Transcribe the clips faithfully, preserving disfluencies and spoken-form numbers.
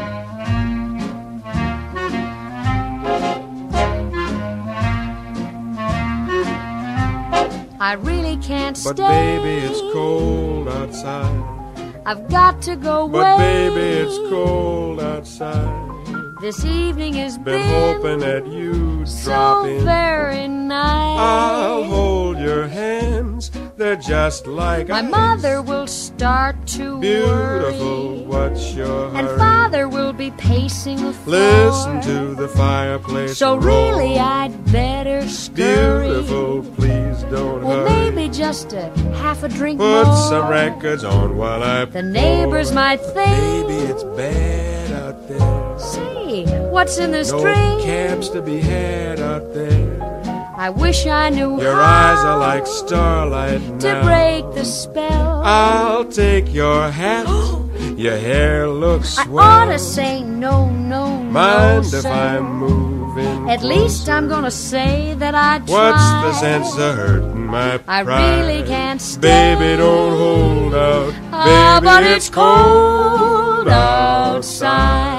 I really can't But stay. baby, it's cold outside. I've got to go away. But baby, it's cold outside. This evening has Been been hoping that you'd drop so in. very nice. I'll hold your hands, they're just like My ice. mother will start to Beautiful, worry, what's your hurry? and father will be pacing the floor. Listen to the fireplace So roar. really I'd better scurry. Beautiful, please don't Well, hurry. maybe just a half a drink Put more. some records on while I The neighbors pour. might think, Baby, it's bad out there. say, what's in this No drink? cabs to be had out there. I wish I knew Your how eyes are like starlight to now. break the spell. I'll take your hat. Your hair looks I swell. ought to say no, no, no, Mind if sir. I'm moving At least closer? I'm gonna say that I tried. What's the sense of hurting my pride? I really can't stay. Baby, don't hold out. Ah, Baby, but it's cold outside.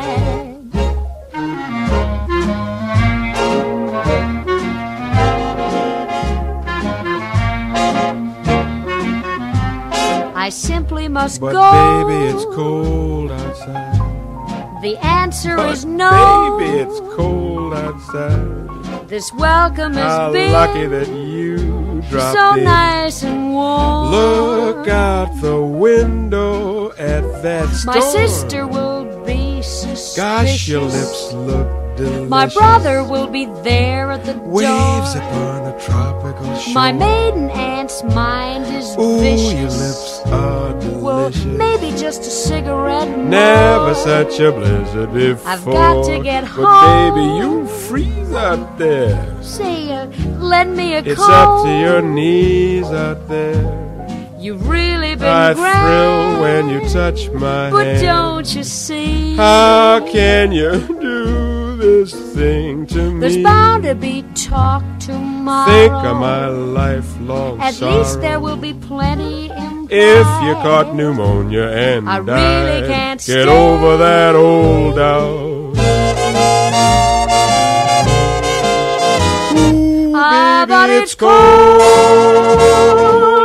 I simply must But go. baby, it's cold outside. The answer But is no. baby, it's cold outside. This welcome has How been lucky that you dropped so in. nice and warm. Look out the window at that storm. My sister will be suspicious. Gosh, your lips look delicious. My brother will be there at the Waves door. upon a tropical shore. My maiden aunt's mind is Ooh, vicious. your lips are Well, delicious. maybe just a cigarette more. Never such a blizzard before. I've got to get But home. baby, you freeze out there. Say, uh, lend me a It's coat. up to your knees out there. You've really been I grand. thrill when you touch my But hand. don't you see? How can you do this thing to me? There's bound to be talk tomorrow. Think of my lifelong At sorrow. least there will be plenty implied. If you caught pneumonia and I really died, can't get stay. over that old doubt. Ooh, Ah, baby, but it's it's cold